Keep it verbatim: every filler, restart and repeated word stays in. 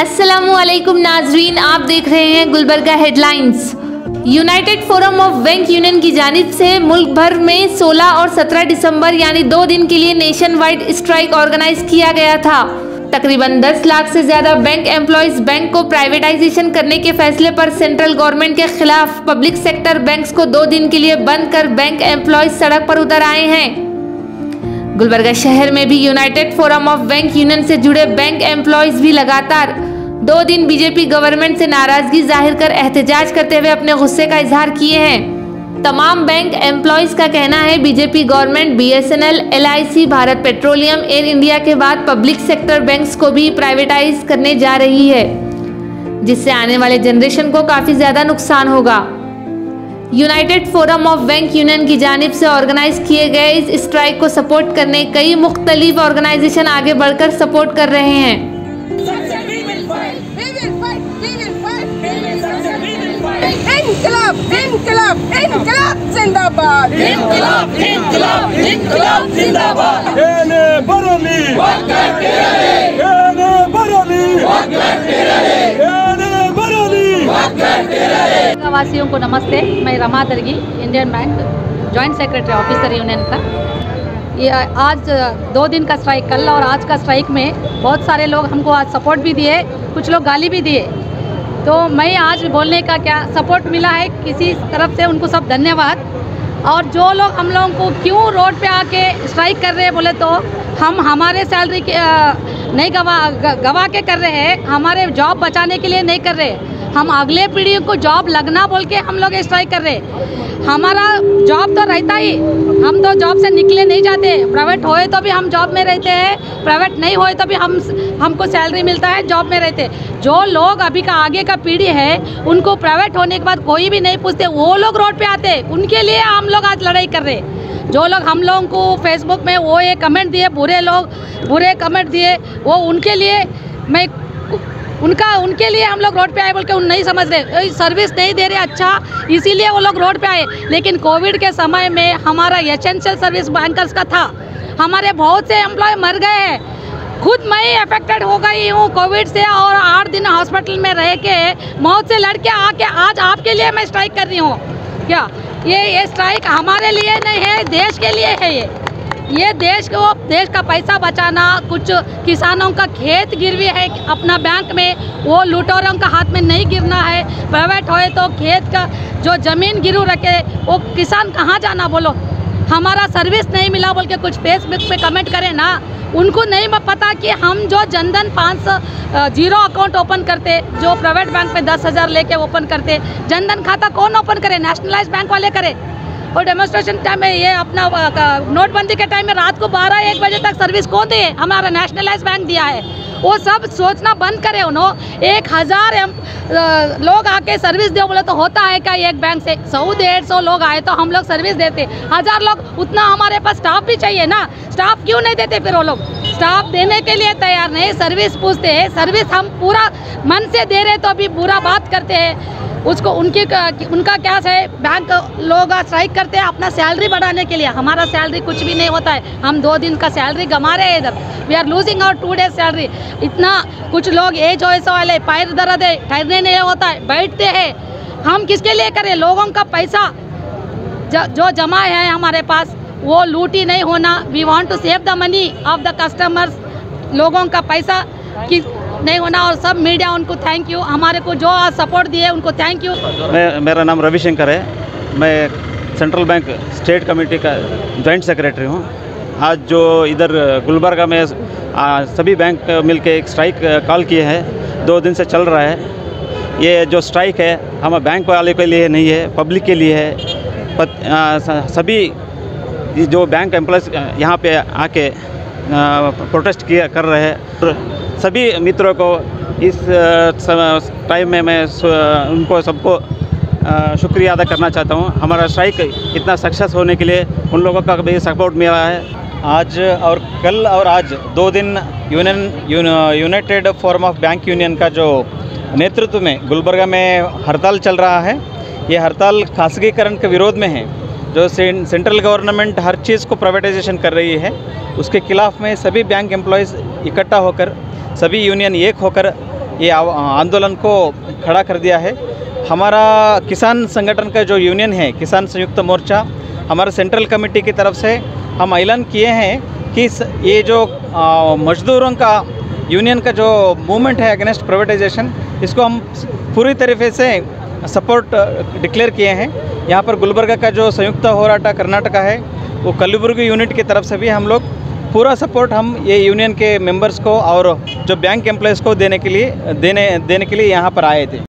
अस्सलामुअलैकुम नाजरीन, आप देख रहे हैं Gulbarga headlines. United Forum of Bank Union की जानिब से मुल्क भर में सोलह और सत्रह दिसंबर यानी दो दिन के लिए नेशन वाइड स्ट्राइक ऑर्गेनाइज किया गया था। तकरीबन दस लाख से ज्यादा बैंक एम्प्लॉयज बैंक को प्राइवेटाइजेशन करने के फैसले पर सेंट्रल गवर्नमेंट के खिलाफ पब्लिक सेक्टर बैंक्स को दो दिन के लिए बंद कर बैंक एम्प्लॉयज सड़क पर उतर आए हैं। गुलबर्गा शहर में भी United Forum of Bank Union से जुड़े बैंक एम्प्लॉयज भी लगातार दो दिन बीजेपी गवर्नमेंट से नाराजगी जाहिर कर एहतजाज करते हुए अपने गुस्से का इजहार किए हैं। तमाम बैंक एम्प्लॉयज का कहना है BJP government BSNL, LIC, Bharat Petroleum, Air India के बाद पब्लिक सेक्टर बैंक्स को भी प्राइवेटाइज करने जा रही है, जिससे आने वाले जनरेशन को काफी ज्यादा नुकसान होगा। United Forum of Bank Union की जानिब से ऑर्गेनाइज किए गए इस स्ट्राइक को सपोर्ट करने कई मुख्तलिफ ऑर्गेनाइजेशन आगे बढ़कर सपोर्ट कर रहे हैं। इनकलाब, इनकलाब, इनकलाब जिंदाबाद, इनकलाब, इनकलाब, इनकलाब जिंदाबाद। एने बरली, वक्कर तेरे, एने बरली, वक्कर तेरे, एने बरली, वक्कर तेरे। वासियों को नमस्ते। मैं Rama Dargi, Indian Bank joint secretary officer union का। ये आज दो दिन का स्ट्राइक, कल और आज का स्ट्राइक में बहुत सारे लोग हमको आज सपोर्ट भी दिए, कुछ लोग गाली भी दिए। तो मैं आज बोलने का क्या सपोर्ट मिला है किसी तरफ से, उनको सब धन्यवाद। और जो लोग हम लोगों को क्यों रोड पे आके स्ट्राइक कर रहे हैं बोले तो हम हमारे सैलरी के नहीं गवा गवा के कर रहे हैं, हमारे जॉब बचाने के लिए नहीं कर रहे। हम अगले पीढ़ी को जॉब लगना बोल के हम लोग स्ट्राइक कर रहे हैं। हमारा जॉब तो रहता ही, हम तो जॉब से निकले नहीं जाते। प्राइवेट होए तो भी हम जॉब में रहते हैं, प्राइवेट नहीं होए तो भी हम हमको सैलरी मिलता है, जॉब में रहते। जो लोग अभी का आगे का पीढ़ी है उनको प्राइवेट होने के बाद कोई भी नहीं पूछते, वो लोग रोड पे आते, उनके लिए हम लोग आज लड़ाई कर रहे हैं। जो लोग हम लोगों को फेसबुक में वो ये कमेंट दिए, बुरे लोग बुरे कमेंट दिए, वो उनके लिए मैं उनका उनके लिए हम लोग रोड पे आए बोल के उन नहीं समझ रहे, सर्विस नहीं दे रहे अच्छा, इसीलिए वो लोग रोड पे आए। लेकिन कोविड के समय में हमारा एसेंशियल सर्विस बैंकर्स का था, हमारे बहुत से एम्प्लॉय मर गए हैं। खुद मैं अफेक्टेड हो गई हूँ कोविड से और आठ दिन हॉस्पिटल में रह के मौत से लड़ के आके आज आपके लिए मैं स्ट्राइक कर रही हूँ। क्या ये ये स्ट्राइक हमारे लिए नहीं है, देश के लिए है। ये ये देश को देश का पैसा बचाना, कुछ किसानों का खेत गिरवी है अपना बैंक में, वो लूटोरों का हाथ में नहीं गिरना है। प्राइवेट होए तो खेत का जो ज़मीन गिरू रखे वो किसान कहाँ जाना बोलो। हमारा सर्विस नहीं मिला बोल के कुछ फेसबुक पे कमेंट करें ना, उनको नहीं पता कि हम जो जनधन पाँच सौ जीरो अकाउंट ओपन करते, जो प्राइवेट बैंक में दस हज़ार लेके ओपन करते, जनधन खाता कौन ओपन करे? नेशनलाइज बैंक वाले करे। और डेमोन्स्ट्रेशन टाइम में ये अपना नोटबंदी के टाइम में रात को बारह एक बजे तक सर्विस कौन दे? हमारा नेशनलाइज बैंक दिया है। वो सब सोचना बंद करे। उन्होंने एक हज़ार लोग आके सर्विस दो बोले तो होता है क्या? एक बैंक से सौ डेढ़ सौ लोग आए तो हम लोग सर्विस देते, हज़ार लोग उतना हमारे पास स्टाफ भी चाहिए ना। स्टाफ क्यों नहीं देते? फिर वो लोग स्टाफ देने के लिए तैयार नहीं, सर्विस पूछते हैं। सर्विस हम पूरा मन से दे रहे तो अभी बुरा बात करते हैं उसको। उनकी उनका क्या है, बैंक लोग स्ट्राइक करते हैं अपना सैलरी बढ़ाने के लिए। हमारा सैलरी कुछ भी नहीं होता है, हम दो दिन का सैलरी गंवा रहे हैं इधर। We are losing our two days salary. इतना कुछ लोग एज वैसे वाले पैर दर्द है, ठहरने नहीं होता है, बैठते हैं। हम किसके लिए करें? लोगों का पैसा ज, जो जमा है हमारे पास वो लूटी नहीं होना। We want to save the money of the customers. लोगों का पैसा कि नहीं होना। और सब मीडिया उनको थैंक यू, हमारे को जो सपोर्ट दिए उनको थैंक यू। मैं मेरा नाम रविशंकर है, मैं सेंट्रल बैंक स्टेट कमेटी का जॉइंट सेक्रेटरी हूँ। आज जो इधर गुलबर्गा में आ, सभी बैंक मिलके एक स्ट्राइक कॉल किए हैं, दो दिन से चल रहा है। ये जो स्ट्राइक है हम बैंक वाले के लिए नहीं है, पब्लिक के लिए है। पत, आ, सभी जो बैंक एम्प्लॉयज़ यहाँ पे आके प्रोटेस्ट किया कर रहे हैं। सभी मित्रों को इस टाइम में मैं उनको सबको शुक्रिया अदा करना चाहता हूँ। हमारा स्ट्राइक इतना सक्सेस होने के लिए उन लोगों का भी सपोर्ट मिला है। आज और कल और आज दो दिन union United Forum of Bank Union का जो नेतृत्व में गुलबर्गा में हड़ताल चल रहा है। ये हड़ताल खासगीकरण के विरोध में है। जो सेंट्रल गवर्नमेंट हर चीज़ को प्राइवेटाइजेशन कर रही है, उसके खिलाफ में सभी बैंक एम्प्लॉयज़ इकट्ठा होकर, सभी यूनियन एक होकर ये आंदोलन को खड़ा कर दिया है। हमारा किसान संगठन का जो यूनियन है किसान संयुक्त मोर्चा, हमारा सेंट्रल कमेटी की तरफ से हम ऐलान किए हैं कि ये जो मजदूरों का यूनियन का जो मूवमेंट है अगेंस्ट प्राइवेटाइजेशन, इसको हम पूरी तरीके से सपोर्ट डिक्लेयर किए हैं। यहाँ पर गुलबर्गा का जो संयुक्त होराटा कर्नाटका है, वो कलबुर्गी यूनिट की तरफ से भी हम लोग पूरा सपोर्ट हम ये यूनियन के मेंबर्स को और जो बैंक एम्प्लॉयज़ को देने के लिए देने देने के लिए यहाँ पर आए थे।